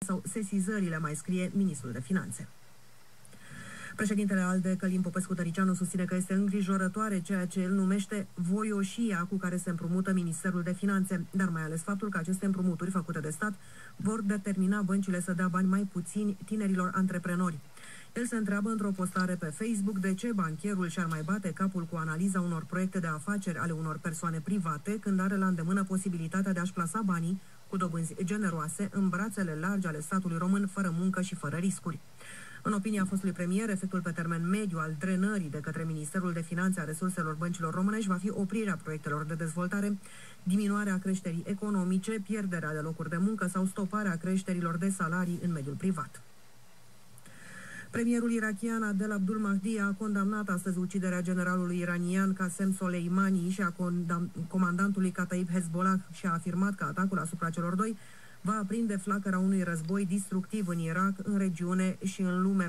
sau sesizările, mai scrie ministrul de Finanțe. Președintele ALDE, Călin Popescu-Tăricianu, susține că este îngrijorătoare ceea ce el numește voioșia cu care se împrumută Ministerul de Finanțe, dar mai ales faptul că aceste împrumuturi făcute de stat vor determina băncile să dea bani mai puțini tinerilor antreprenori. El se întreabă într-o postare pe Facebook de ce bancherul și-ar mai bate capul cu analiza unor proiecte de afaceri ale unor persoane private când are la îndemână posibilitatea de a-și plasa banii cu dobânzi generoase în brațele largi ale statului român, fără muncă și fără riscuri. În opinia fostului premier, efectul pe termen mediu al drenării de către Ministerul de Finanțe a resurselor băncilor românești va fi oprirea proiectelor de dezvoltare, diminuarea creșterii economice, pierderea de locuri de muncă sau stoparea creșterilor de salarii în mediul privat. Premierul irakian Adel Abdul Mahdi a condamnat astăzi uciderea generalului iranian Qasem Soleimani și a comandantului Kataib Hezbollah și a afirmat că atacul asupra celor doi va aprinde flacăra unui război destructiv în Irak, în regiune și în lume.